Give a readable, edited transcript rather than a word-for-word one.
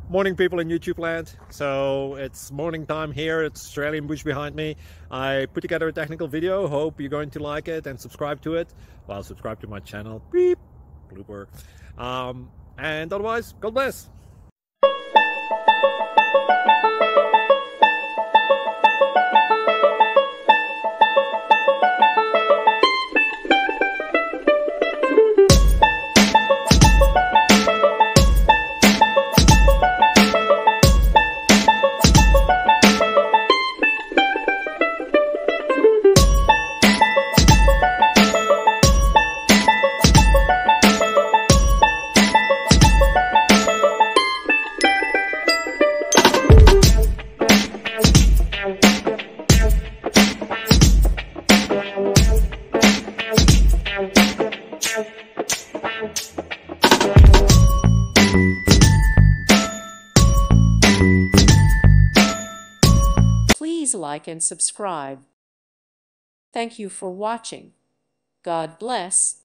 Morning, people in YouTube land. So it's morning time here. It's Australian bush behind me. I put together a technical video. Hope you're going to like it and subscribe to it. Well, subscribe to my channel. Beep. Blooper. And otherwise, God bless. Please like and subscribe. Thank you for watching. God bless.